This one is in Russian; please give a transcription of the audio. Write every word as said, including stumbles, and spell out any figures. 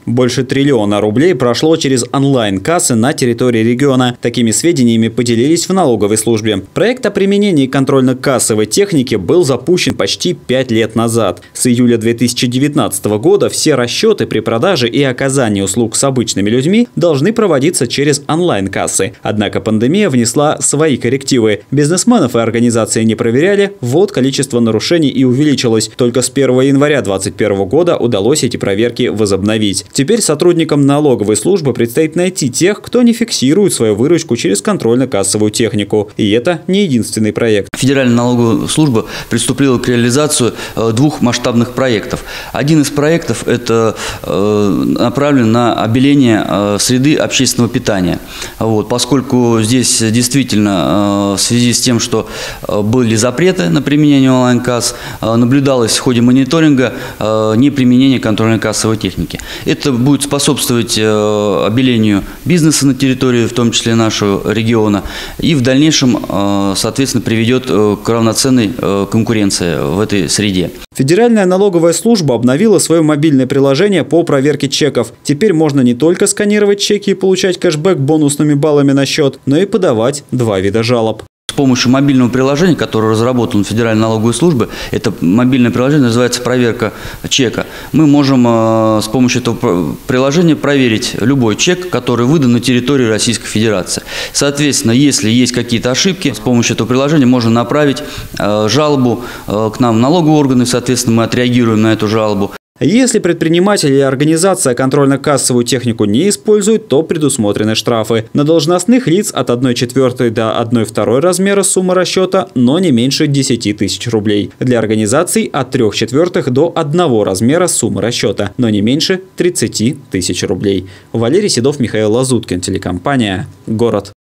Больше триллиона рублей прошло через онлайн-кассы на территории региона. Такими сведениями поделились в налоговой службе. Проект о применении контрольно-кассовой техники был запущен почти пять лет назад. С июля две тысячи девятнадцатого года все расчеты при продаже и оказании услуг с обычными людьми должны проводиться через онлайн-кассы. Однако пандемия внесла свои коррективы. Бизнесменов и организации не проверяли, вот количество нарушений и увеличилось. Только с первого января две тысячи двадцать первого года удалось эти проверки возобновить. Теперь сотрудникам налоговой службы предстоит найти тех, кто не фиксирует свою выручку через контрольно-кассовую технику. И это не единственный проект. Федеральная налоговая служба приступила к реализации двух масштабных проектов. Один из проектов это направлен на обеление среды общественного питания. Вот, поскольку здесь действительно в связи с тем, что были запреты на применение онлайн-касс, наблюдалось в ходе мониторинга неприменение контрольно-кассовой техники. Это будет способствовать обелению бизнеса на территории, в том числе нашего региона, и в дальнейшем, соответственно, приведет к равноценной конкуренции в этой среде. Федеральная налоговая служба обновила свое мобильное приложение по проверке чеков. Теперь можно не только сканировать чеки и получать кэшбэк бонусными баллами на счет, но и подавать два вида жалоб. С помощью мобильного приложения, которое разработано Федеральной налоговой службой, это мобильное приложение называется «Проверка чека». Мы можем э, с помощью этого приложения проверить любой чек, который выдан на территории Российской Федерации. Соответственно, если есть какие-то ошибки, с помощью этого приложения можно направить э, жалобу э, к нам в налоговые органы, соответственно, мы отреагируем на эту жалобу. Если предприниматель или организация контрольно-кассовую технику не использует, то предусмотрены штрафы. На должностных лиц от одной четвертой до одной второй размера суммы расчета, но не меньше десяти тысяч рублей. Для организаций от трех четвертых до одного размера суммы расчета, но не меньше тридцати тысяч рублей. Валерий Седов, Михаил Лазуткин, телекомпания «Город».